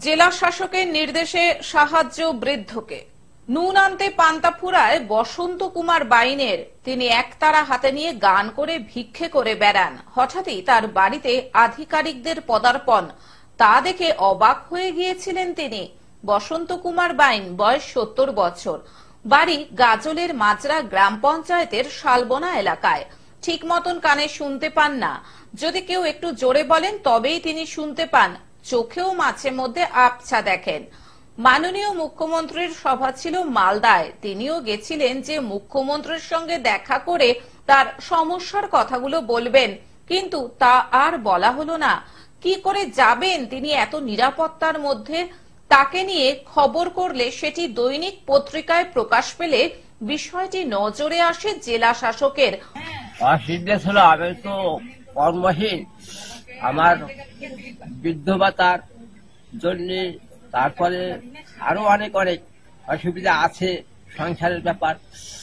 জেলা শাসকের নির্দেশে সাহায্য বৃদ্ধকে। নুন আনতে পান্তা ফুরায় বসন্ত কুমার বাইনের তিনি একতারা হাতে নিয়ে গান করে ভিক্ষে করে বেড়ান। হঠাৎই তার বাড়িতে আধিকারিকদের পদার্পণ, তা দেখে অবাক হয়ে গিয়েছিলেন তিনি। বসন্ত কুমার বাইন, বয়স 70 বছর, বাড়ি গাজলের মাজরা গ্রাম পঞ্চায়েতের শালবনা এলাকায়। ঠিক মতন কানে শুনতে পান না, যদি কেউ একটু জোরে বলেন তবেই তিনি শুনতে পান। চোখেও মাঝে মধ্যে আবছা দেখেন। মাননীয় মুখ্যমন্ত্রীর সভা ছিল মালদায়, তিনিও গেছিলেন যে মুখ্যমন্ত্রীর সঙ্গে দেখা করে তার সমস্যার কথাগুলো বলবেন, কিন্তু তা আর বলা হলো না। কি করে যাবেন তিনি এত নিরাপত্তার মধ্যে? তাকে নিয়ে খবর করলে সেটি দৈনিক পত্রিকায় প্রকাশ পেলে বিষয়টি নজরে আসে জেলা শাসকের। সিদ্ধান্ত হলো আমি তো কর্মহীন, আমার বৃদ্ধ ভাতার জন্য, তারপরে আরো অনেক অসুবিধা আছে, সংসারের ব্যাপার,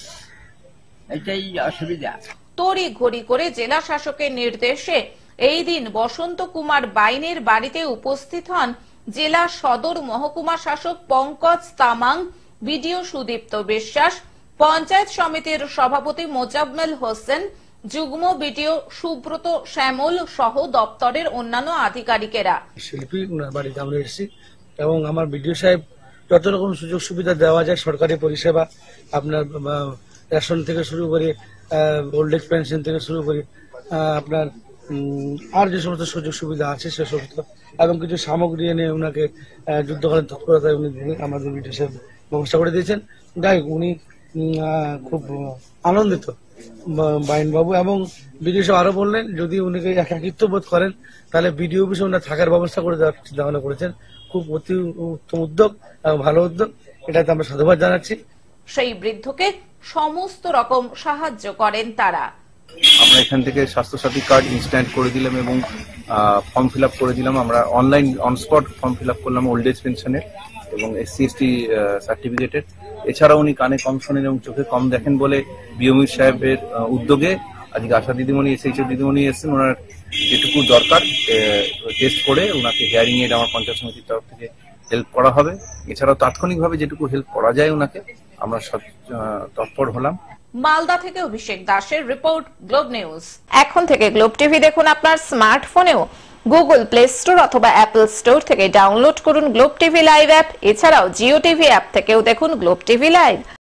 এটাই অসুবিধা। তড়ি ঘড়ি করে জেলা শাসকের নির্দেশে এই দিন বসন্ত কুমার বাইনের বাড়িতে উপস্থিত হন জেলা সদর মহকুমা শাসক পঙ্কজ তামাং, বিডিও সুদীপ্ত বিশ্বাস, পঞ্চায়েত সমিতির সভাপতি মোজাম্মেল হোসেন, যুগ্ম বিডিও সুব্রত শ্যামল সহ দপ্তরের অন্যান্য আধিকারিকেরা। শিল্পী ওনার বাড়িতে আমরা এসেছি এবং আমার বিডিও সাহেব যত রকম সুযোগ সুবিধা দেওয়া যায়, সরকারি পরিষেবা, আপনার রেশন থেকে শুরু করে ওল্ড এজ পেনশন থেকে শুরু করে আপনার আর যে সমস্ত সুযোগ সুবিধা আছে সে সমস্ত, এবং কিছু সামগ্রী এনে ওনাকে যুদ্ধকালীন তৎপরতায় উনি আমাদের বিডিও সাহেব ব্যবস্থা করে দিয়েছেন। যাই উনি খুব আনন্দিত বাইনবাবু, এবং বিডিও সাহেব আরো বললেন যদি উনিকে একাকিত্ব বোধ করেন তাহলে বিডিও অফিসে ওনার থাকার ব্যবস্থা করে দেওয়ার চিন্তা ভাবনা করেছেন। খুব অতি উত্তম উদ্যোগ এবং ভালো উদ্যোগ, এটাতে আমরা সাধুবাদ জানাচ্ছি। সেই বৃদ্ধকে সমস্ত রকম সাহায্য করেন তারা। আমরা এখান থেকে স্বাস্থ্যসাথী কার্ড ইনস্ট্যান্ট করে দিলাম এবং ফর্ম ফিল আপ করে দিলাম। আমরা online on spot form fill up করলাম ওল্ড এজ পেনশনের এবং SC/ST সার্টিফিকেটের। এছাড়া উনি কানে কম শোনেন এবং চোখে কম দেখেন বলে বিএমইর সাহেবের উদ্যোগে আজকে আশা দিদিমণি, SHO দিদিমণি এসেছেন। ওনার যেটুকু দরকার টেস্ট করে ওনাকে হিয়ারিং এড আমার পঞ্চায়েত সমিতির তরফ থেকে হেল্প করা হবে। এছাড়াও তাৎক্ষণিকভাবে যেটুকু হেল্প করা যায় ওনাকে আমরা তৎপর হলাম। মালদা থেকে অভিষেক দাসের রিপোর্ট, গ্লোব নিউজ। এখন থেকে গ্লোব টিভি দেখুন আপনার স্মার্টফোনেও। গুগল প্লে স্টোর অথবা অ্যাপল স্টোর থেকে ডাউনলোড করুন গ্লোব টিভি লাইভ অ্যাপ। এছাড়াও জিও টিভি অ্যাপ থেকেও দেখুন গ্লোব টিভি লাইভ।